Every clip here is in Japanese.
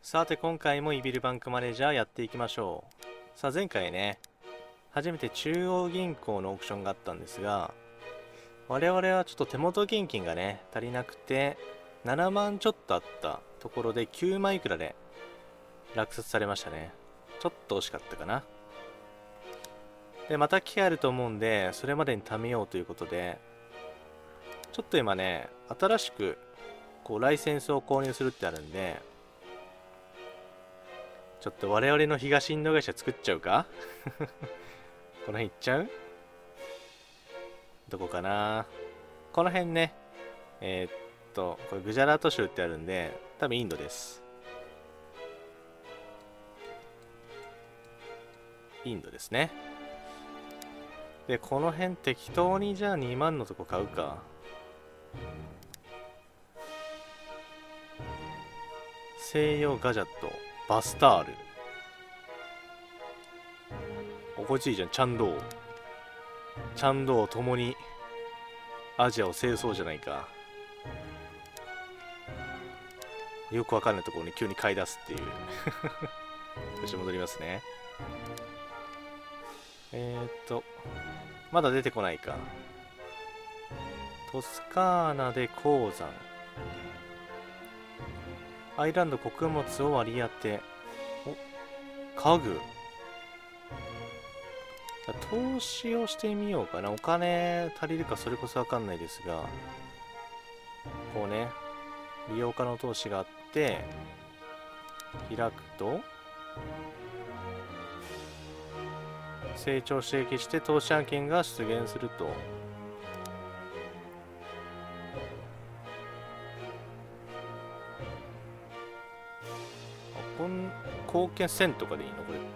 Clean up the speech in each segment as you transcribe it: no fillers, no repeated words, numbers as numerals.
さて今回もイビルバンクマネージャーやっていきましょう。さあ前回ね、初めて中央銀行のオークションがあったんですが、我々はちょっと手元現金がね、足りなくて、7万ちょっとあったところで9万いくらで落札されましたね。ちょっと惜しかったかな。で、また機会あると思うんで、それまでに貯めようということで、ちょっと今ね、新しくこうライセンスを購入するってあるんで、ちょっと我々の東インド会社作っちゃうかこの辺行っちゃう？どこかな。この辺ね。これグジャラート州ってあるんで、多分インドです。インドですね。で、この辺適当にじゃあ2万のとこ買うか。西洋ガジャット、バスタール。こいついいじゃん、チャンドー。チャンドーともにアジアを制そうじゃないか。よくわかんないところに急に買い出すっていう。よし、戻りますね。まだ出てこないか。トスカーナで鉱山。アイランド穀物を割り当て。家具。投資をしてみようかな。お金足りるかそれこそわかんないですが、こうね、利用可能投資があって、開くと、成長刺激して投資案件が出現すると。貢献1000とかでいいのこれって。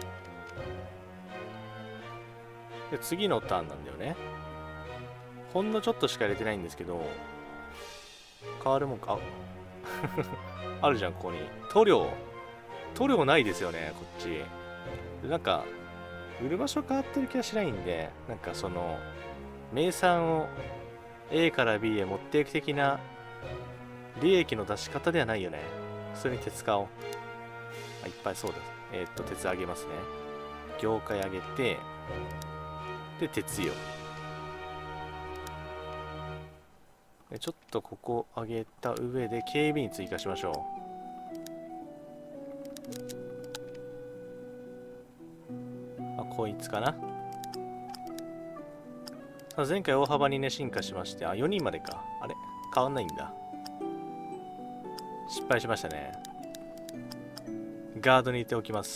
で、次のターンなんだよね。ほんのちょっとしか入れてないんですけど、変わるもんか。あるじゃん、ここに。塗料。塗料ないですよね、こっち。なんか、売る場所変わってる気がしないんで、なんかその、名産を A から B へ持っていく的な利益の出し方ではないよね。普通に鉄買おう。いっぱいそうです。鉄あげますね。業界上げて、で、鉄よ。でちょっとここ上げた上で警備員追加しましょう。こいつかな。前回大幅にね、進化しまして、4人までか。あれ変わんないんだ。失敗しましたね。ガードにいておきます。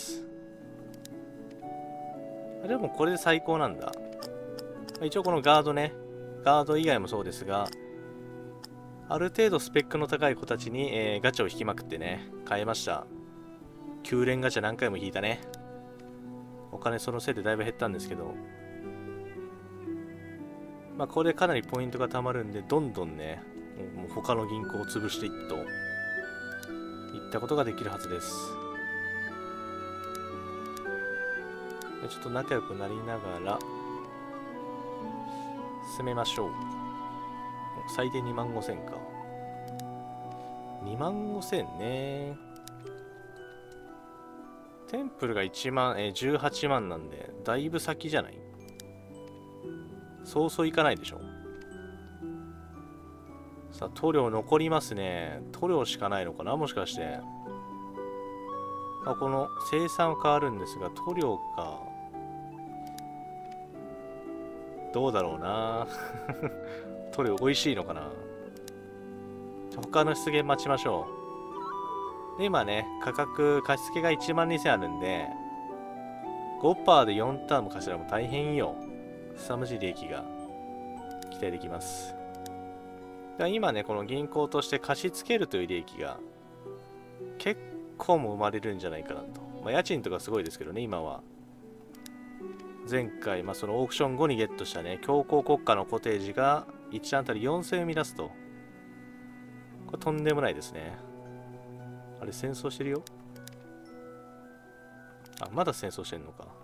でもこれで最高なんだ。一応このガードね、ガード以外もそうですが、ある程度スペックの高い子たちに、ガチャを引きまくってね、変えました。9連ガチャ何回も引いたね。お金そのせいでだいぶ減ったんですけど、まあこれでかなりポイントが貯まるんで、どんどんね、もう他の銀行を潰していっと、いったことができるはずです。ちょっと仲良くなりながら進めましょう。最低25000か。25000ね。テンプルが1万、18万なんで、だいぶ先じゃない？そうそういかないでしょ。さあ、塗料残りますね。塗料しかないのかなもしかして。この生産は変わるんですが、塗料か。どうだろうな。塗料美味しいのかな。他の出現待ちましょう。で、今ね、価格、貸付が1万2000あるんで、5% で4ターンも貸したらもう大変よ。凄まじい利益が期待できます。今ね、この銀行として貸し付けるという利益が結構も生まれるんじゃないかなと。家賃とかすごいですけどね、今は。前回、そのオークション後にゲットしたね、強行国家のコテージが1あたり4000生み出すと。これとんでもないですね。あれ、戦争してるよ。まだ戦争してんのか。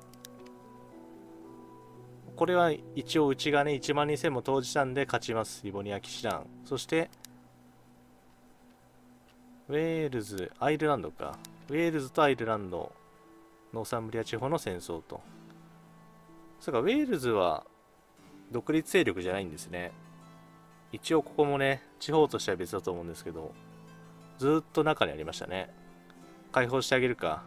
これは一応うちがね、1万2000も投じたんで勝ちます。リボニア騎士団。そして、 ウェールズ、アイルランドか。ウェールズとアイルランド、ノーサンブリア地方の戦争と。そうか、ウェールズは独立勢力じゃないんですね。一応ここもね、地方としては別だと思うんですけど、ずーっと中にありましたね。解放してあげるか。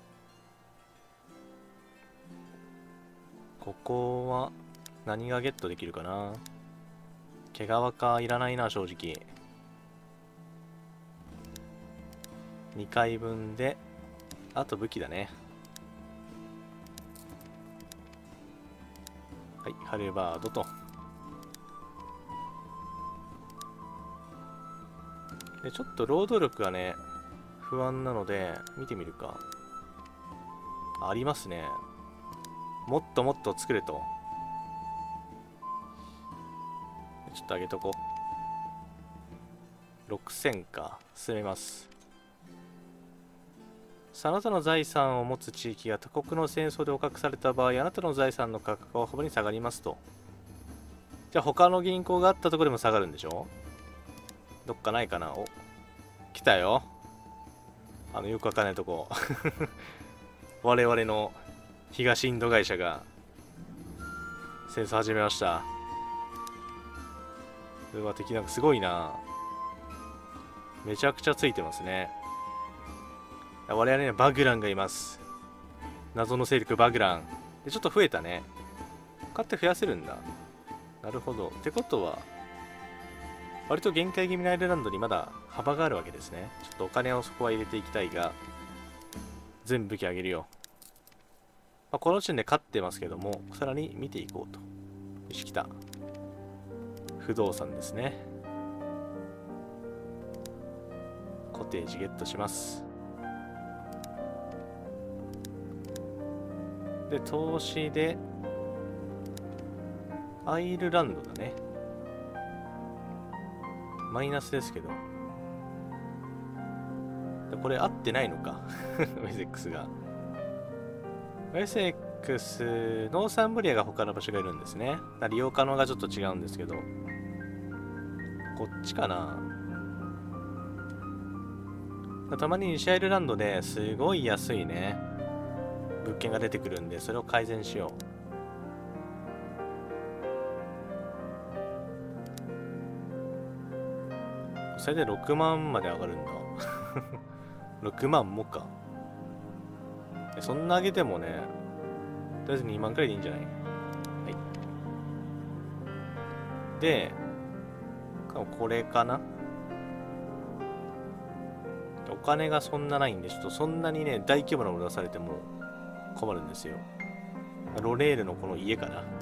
ここは何がゲットできるかな。毛皮かいらないな、正直。2回分で、あと武器だね。はい、ハルバードと。で、ちょっと労働力がね、不安なので、見てみるか。ありますね。もっともっと作れと。ちょっと上げとこう。6000か。進めます。あなたの財産を持つ地域が他国の戦争で捕獲された場合、あなたの財産の価格は大幅に下がりますと。じゃあ他の銀行があったところでも下がるんでしょ。どっかないかな。お、来たよ。よくわかんないとこ。我々の東インド会社が戦争始めました。うわ、敵なんかすごいな。めちゃくちゃついてますね。我々にはバグランがいます。謎の勢力バグラン。で、ちょっと増えたね。買って増やせるんだ。なるほど。ってことは、割と限界気味のアイルランドにまだ幅があるわけですね。ちょっとお金をそこは入れていきたいが、全部武器あげるよ。まあ、この時点で勝ってますけども、さらに見ていこうと。よし、来た。不動産ですね。コテージゲットします。で、投資で、アイルランドだね。マイナスですけど。これ合ってないのか。ウェセックスが。ウェセックス、ノーサンブリアが他の場所がいるんですね。利用可能がちょっと違うんですけど。こっちかな。たまに西アイルランドですごい安いね。物件が出てくるんで、それを改善しよう。それで6万まで上がるんだ。6万もか。そんな上げてもね、とりあえず2万くらいでいいんじゃない？はい。で、これかな？お金がそんなないんで、ちょっとそんなにね、大規模なもの出されても困るんですよ。ロレールのこの家かな。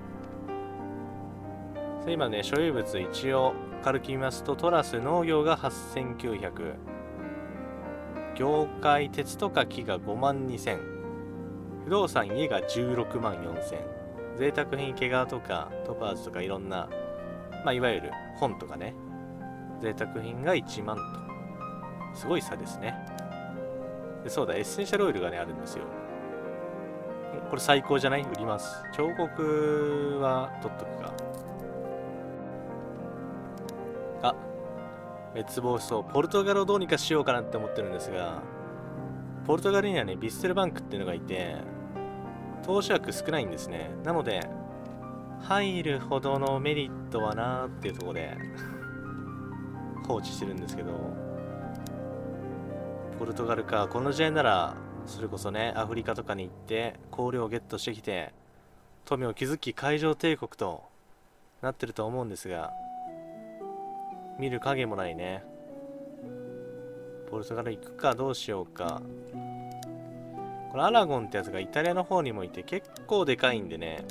今ね、所有物一応軽く見ますと、トラス農業が8900。業界鉄とか木が52000。不動産家が16万4000。贅沢品毛皮とかトパーズとかいろんな、まあいわゆる本とかね、贅沢品が1万と。すごい差ですね。で、そうだ、エッセンシャルオイルがね、あるんですよ。これ最高じゃない？売ります。彫刻は取っとくか。あ、滅亡しそう。ポルトガルをどうにかしようかなって思ってるんですが、ポルトガルにはね、ビッセルバンクっていうのがいて、投資額少ないんですね。なので、入るほどのメリットはなーっていうところで放置してるんですけど、ポルトガルか。この時代なら、それこそね、アフリカとかに行って、香料をゲットしてきて、富を築き海上帝国となってると思うんですが、見る影もないね。ポルトガル行くか、どうしようか。このアラゴンってやつがイタリアの方にもいて、結構でかいんでね、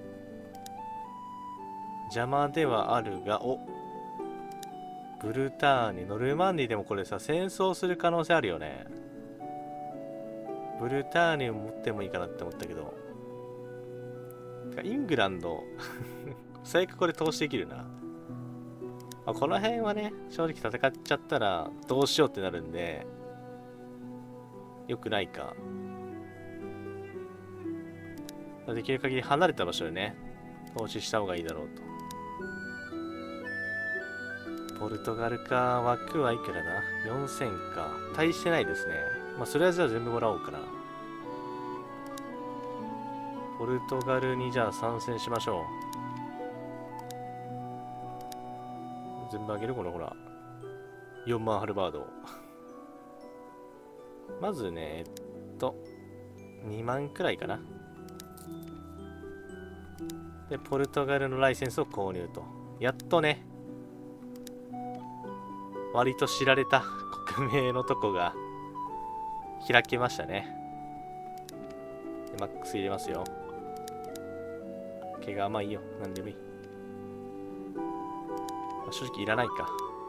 邪魔ではあるが、お、ブルターニュ、ノルマンディでもこれさ、戦争する可能性あるよね。ブルターニュ持ってもいいかなって思ったけど。イングランド、最悪これ投資できるな。まあ、この辺はね、正直戦っちゃったらどうしようってなるんで、よくないか。できる限り離れた場所でね、投資した方がいいだろうと。 ポルトガルか。枠はいくらだ ?4000 か。大してないですね。まあ、それはじゃあ全部もらおうかな。ポルトガルにじゃあ参戦しましょう。全部あげるこれほら。4万ハルバード。まずね、2万くらいかな。で、ポルトガルのライセンスを購入と。やっとね、割と知られた国名のとこが開けましたね。でマックス入れますよ。毛が甘いよ。なんでもいい。まあ、正直いらないか。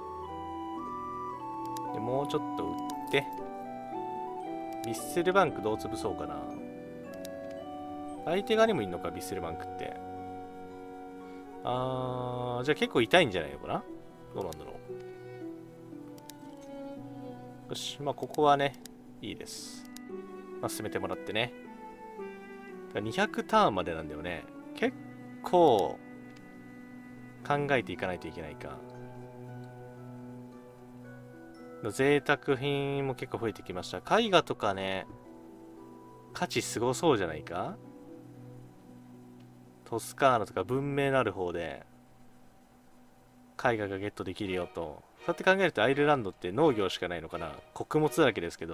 でもうちょっと売って、ビッセルバンクどう潰そうかな。相手側にもいんのか、ビッセルバンクって。じゃあ結構痛いんじゃないのかな。どうなんだろう。よし、まあここはね、いいです。まあ進めてもらってね。200ターンまでなんだよね。結構考えていかないといけないか。贅沢品も結構増えてきました。絵画とかね、価値すごそうじゃないか。トスカーナとか文明のある方で絵画がゲットできるよと。そうやって考えるとアイルランドって農業しかないのかな。穀物だらけですけど、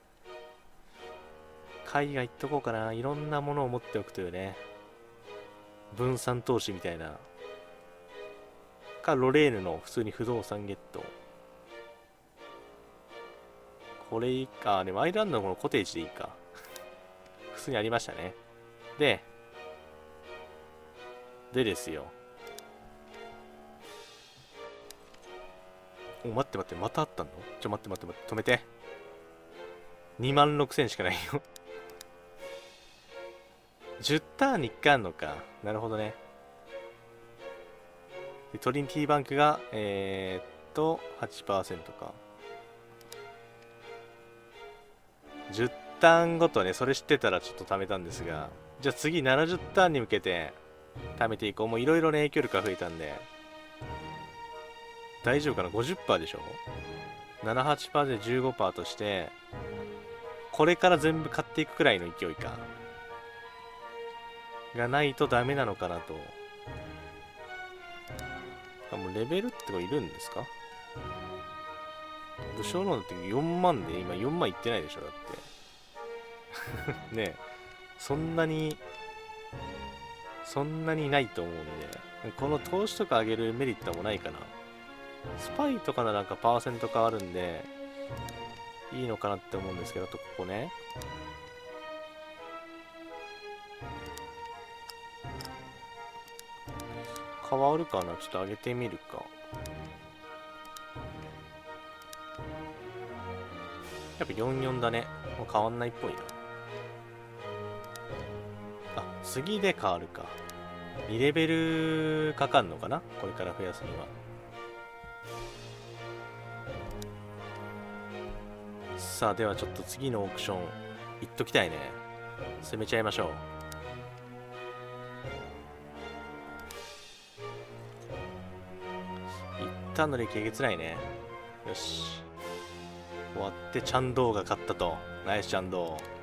絵画行っとこうかな。いろんなものを持っておくというね、分散投資みたいなか。ロレーヌの普通に不動産ゲット。これいいか。でもアイルランドのこのコテージでいいか。普通にありましたね。でですよ。お、待って待って、またあったの？待って、止めて。26000しかないよ。10ターンに1回あんのか。なるほどね。でトリニティバンクが、8% か。10ターンごとね、それ知ってたらちょっと貯めたんですが、じゃあ次70ターンに向けて貯めていこう。もういろいろね、影響力が増えたんで。大丈夫かな ?50% でしょ ?78% で 15% として、これから全部買っていくくらいの勢いか。がないとダメなのかなと。もうレベルっているんですか？武将ローンだって4万で今4万いってないでしょだって。ねえ。そんなにないと思うんで、この投資とか上げるメリットもないかな。スパイとかならなんかパーセント変わるんで、いいのかなって思うんですけど、ここね。変わるかな。ちょっと上げてみるか。やっぱ44だね。もう変わんないっぽいな。あ、次で変わるか。2レベルかかんのかなこれから増やすには。さあ、ではちょっと次のオークション行っときたいね。攻めちゃいましょう。一旦の歴えげつないね。よし。終わってチャンドーが勝ったと。ナイスチャンドー。